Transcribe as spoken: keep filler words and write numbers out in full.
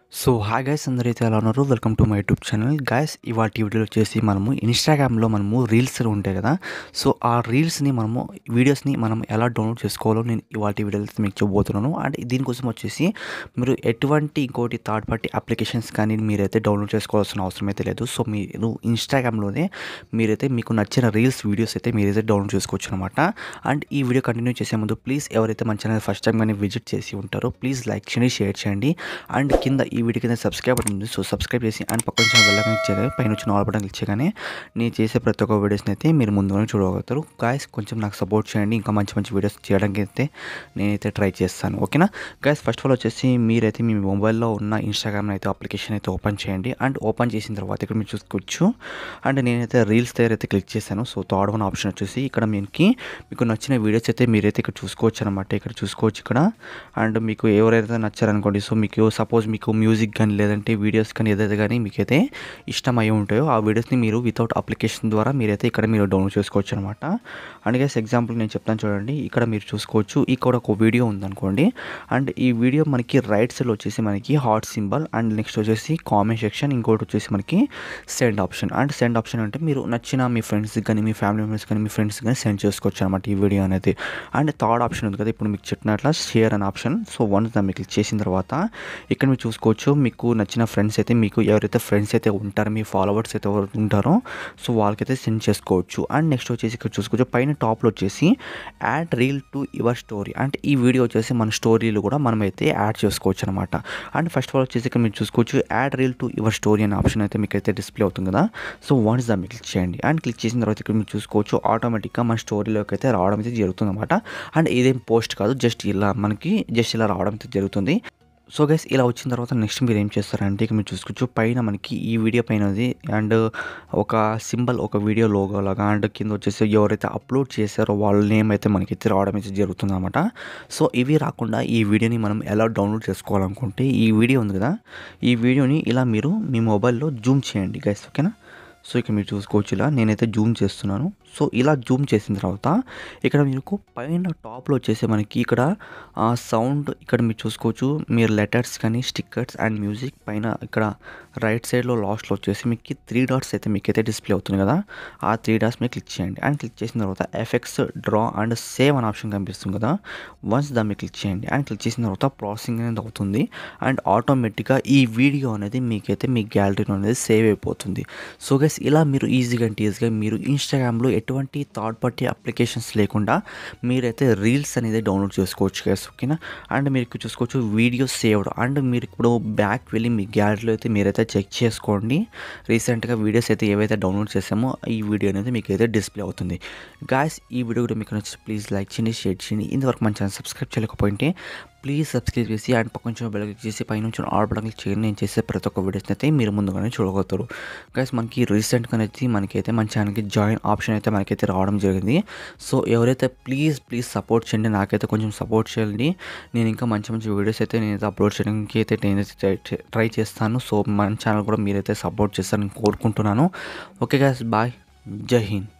So hi guys, అందరైతే ఎలా ఉన్నారు? Welcome to my YouTube channel. Guys, ఇవాటి వీడియోలో వచ్చేసి మనము ఇన్స్టాగ్రామ్లో మనము రీల్స్ ఉంటాయి కదా. సో ఆ రీల్స్ని మనము వీడియోస్ని మనం ఎలా డౌన్లోడ్ చేసుకోవాలో నేను ఇవాటి వీడియోలో మీకు చెప్పబోతున్నాను. అండ్ దీనికోసం వచ్చేసి మీరు ఎటువంటి ఇంకోటి థర్డ్ పార్టీ అప్లికేషన్స్ కానీ మీరైతే డౌన్లోడ్ చేసుకోవాల్సిన అవసరం అయితే లేదు. సో మీరు ఇన్స్టాగ్రామ్లోనే మీరైతే మీకు నచ్చిన రీల్స్ వీడియోస్ అయితే మీరైతే డౌన్లోడ్ చేసుకోవచ్చు అనమాట. అండ్ ఈ వీడియో కంటిన్యూ చేసే ముందు ప్లీజ్ ఎవరైతే మన ఛానల్ ఫస్ట్ టైం కానీ విజిట్ చేసి ఉంటారో ప్లీజ్ లైక్ చేయండి, షేర్ చేయండి. అండ్ కింద ఈ వీడియో కింద సబ్స్క్రైబ్ బటన్ ఉంది. సో సబ్స్క్రైబ్ చేసి అండ్ పక్కన వచ్చిన బెల్ ఐకాన్ క్లిక్ చేయగానే పైన వచ్చిన ఆల్ బటన్ క్లిక్ చేయగానే నేను చేసే ప్రతి ఒక్క వీడియోస్ని అయితే మీరు ముందుగానే చూడగలుగుతారు. గాయస్, కొంచెం నాకు సపోర్ట్ చేయండి, ఇంకా మంచి మంచి వీడియోస్ చేయడానికి అయితే నేనైతే ట్రై చేస్తాను. ఓకేనా గాయస్, ఫస్ట్ ఆఫ్ ఆల్ వచ్చేసి మీరైతే మీ మొబైల్లో ఉన్న ఇన్స్టాగ్రామ్ అయితే అప్లికేషన్ అయితే ఓపెన్ చేయండి. అండ్ ఓపెన్ చేసిన తర్వాత ఇక్కడ మీరు చూసుకోవచ్చు. అండ్ నేనైతే రీల్స్ దగ్గర అయితే క్లిక్ చేశాను. సో థర్డ్ వన్ ఆప్షన్ వచ్చేసి ఇక్కడ మీకు మీకు నచ్చిన వీడియోస్ అయితే మీరైతే ఇక్కడ చూసుకోవచ్చు అనమాట. ఇక్కడ చూసుకోవచ్చు ఇక్కడ. అండ్ మీకు ఎవరైతే నచ్చారనుకోండి, సో మీకు సపోజ్ మీకు మ్యూజిక్ కానీ లేదంటే వీడియోస్ కానీ ఏదైతే కానీ మీకైతే ఇష్టం అయి ఉంటాయో ఆ వీడియోస్ని మీరు వితౌట్ అప్లికేషన్ ద్వారా మీరైతే ఇక్కడ మీరు డౌన్లోడ్ చేసుకోవచ్చు అనమాట. అండ్ గైస్, ఎగ్జాంపుల్ నేను చెప్తాను చూడండి. ఇక్కడ మీరు చూసుకోవచ్చు, ఇక్కడ ఒక వీడియో ఉందనుకోండి. అండ్ ఈ వీడియో మనకి రైట్ సైడ్లో వచ్చేసి మనకి హార్ట్ సింబల్, అండ్ నెక్స్ట్ వచ్చేసి కామెంట్ సెక్షన్, ఇంకోటి వచ్చేసి మనకి send option. And send option అంటే మీరు నచ్చిన మీ ఫ్రెండ్స్కి కానీ మీ ఫ్యామిలీ మెంబర్స్ కానీ మీ ఫ్రెండ్స్ కానీ సెండ్ చేసుకోవచ్చు అనమాట ఈ వీడియో అనేది. అండ్ థర్డ్ ఆప్షన్ ఉంది కదా, ఇప్పుడు మీకు చెప్పినట్ల షేర్ అనే ఆప్షన్. సో వన్స్ దాన్ని క్లిక్ చేసిన తర్వాత ఇక్కడ మీరు చూసుకోవచ్చు, మీకు నచ్చిన ఫ్రెండ్స్ అయితే మీకు ఎవరైతే ఫ్రెండ్స్ అయితే ఉంటారో మీ ఫాలోవర్స్ అయితే ఎవరు ఉంటారో సో వాళ్ళకైతే సెండ్ చేసుకోవచ్చు. అండ్ నెక్స్ట్ వచ్చేసి ఇక్కడ చూసుకోవచ్చు పైన టాప్లో వచ్చేసి add reel to your story. అంటే ఈ వీడియో వచ్చేసి మన స్టోరీలు కూడా మనం అయితే యాడ్ చేసుకోవచ్చు అనమాట. అండ్ ఫస్ట్ ఆఫ్ ఆల్ వచ్చేసి ఇక్కడ మీరు చూసుకోవచ్చు add reel to your story అనే ఆప్షన్ అయితే మీకు అయితే డిస్ప్లే అవుతుంది కదా. సో వన్స్ దాన్ని క్లిక్ చేయండి. అండ్ క్లిక్ చేసిన తర్వాత ఇక్కడ మీరు చూసుకోవచ్చు ఆటోమేటిక్గా మన స్టోరీలోకి అయితే రావడం అయితే జరుగుతుంది అనమాట. అండ్ ఇదేం పోస్ట్ కాదు, జస్ట్ ఇలా మనకి జస్ట్ ఇలా రావడం అయితే జరుగుతుంది. సో గైస్, ఇలా వచ్చిన తర్వాత నెక్స్ట్ మీరు ఏం చేస్తారంటే ఇక మీరు చూసుకోవచ్చు పైన మనకి ఈ వీడియో పైన ఉంది. అండ్ ఒక సింబల్, ఒక వీడియో లోగో లాగా. అండ్ కింద వచ్చేసి ఎవరైతే అప్లోడ్ చేశారో వాళ్ళ నేమ్ అయితే మనకైతే రావడం అయితే జరుగుతుంది అనమాట. సో ఇవి రాకుండా ఈ వీడియోని మనం ఎలా డౌన్లోడ్ చేసుకోవాలనుకుంటే ఈ వీడియో ఉంది కదా, ఈ వీడియోని ఇలా మీరు మీ మొబైల్లో జూమ్ చేయండి గైస్. ఓకేనా. సో ఇక్కడ మీరు చూసుకోవచ్చు, ఇలా నేనైతే జూమ్ చేస్తున్నాను. సో ఇలా జూమ్ చేసిన తర్వాత ఇక్కడ మీకు పైన టాప్లో వచ్చేసి మనకి ఇక్కడ సౌండ్ ఇక్కడ మీరు చూసుకోవచ్చు. మీరు లెటర్స్ కానీ స్టిక్కర్స్ అండ్ మ్యూజిక్ పైన ఇక్కడ రైట్ సైడ్లో లాస్ట్లో వచ్చేసి మీకు త్రీ డాట్స్ అయితే మీకైతే డిస్ప్లే అవుతుంది కదా. ఆ త్రీ డాట్స్ మీద క్లిక్ చేయండి. అండ్ క్లిక్ చేసిన తర్వాత ఎఫెక్ట్స్, డ్రా అండ్ సేవ్ అనే ఆప్షన్ కనిపిస్తుంది కదా. వన్స్ దాన్ని మీద క్లిక్ చేయండి. అండ్ క్లిక్ చేసిన తర్వాత ప్రాసెసింగ్ అనేది అవుతుంది. అండ్ ఆటోమేటిక్గా ఈ వీడియో అనేది మీకైతే మీ గ్యాలరీలో అనేది సేవ్ అయిపోతుంది. సో గైస్, ఇలా మీరు ఈజీగా అంటే ఈజీగా మీరు ఇన్స్టాగ్రామ్లో ఎటువంటి థర్డ్ పార్టీ అప్లికేషన్స్ లేకుండా మీరైతే రీల్స్ అనేది డౌన్లోడ్ చేసుకోవచ్చు గైస్. ఓకేనా. అండ్ మీరు చూసుకోవచ్చు వీడియో సేవ్డ్. అండ్ మీరు ఇప్పుడు బ్యాక్ వెళ్ళి మీ గ్యాలరీలో అయితే మీరైతే చెక్ చేసుకోండి. రీసెంట్గా వీడియోస్ అయితే ఏవైతే డౌన్లోడ్ చేసామో ఈ వీడియో అనేది మీకు అయితే డిస్ప్లే అవుతుంది. గాయస్, ఈ వీడియో కూడా మీకు నచ్చి ప్లీజ్ లైక్ చేయండి, షేర్ చేయండి. ఇంతవరకు మన ఛానల్ సబ్స్క్రైబ్ చేయలేకపోయింటే ప్లీజ్ సబ్స్క్రైబ్ చేసి అండ్ పక్కన నుంచి బెల్ క్లిక్ చేసి పైన నుంచి ఆల్ బటన్ క్లిక్ చేయండి. నేను చేసే ప్రతి ఒక్క వీడియోస్ని అయితే మీరు ముందుగానే చూడగలుగుతారు. గైస్, మనకి రీసెంట్గా అయితే మనకైతే మన ఛానల్కి జాయిన్ ఆప్షన్ అయితే మనకైతే రావడం జరిగింది. సో ఎవరైతే ప్లీజ్ ప్లీజ్ సపోర్ట్ చేయండి, నాకైతే కొంచెం సపోర్ట్ చేయండి. నేను ఇంకా మంచి మంచి వీడియోస్ అయితే నేనైతే అప్లోడ్ చేయడానికి అయితే నేనైతే ట్రై చేస్తాను. సో మన ఛానల్ కూడా మీరైతే సపోర్ట్ చేస్తారని కోరుకుంటున్నాను. ఓకే గైస్, బాయ్, జై హింద్.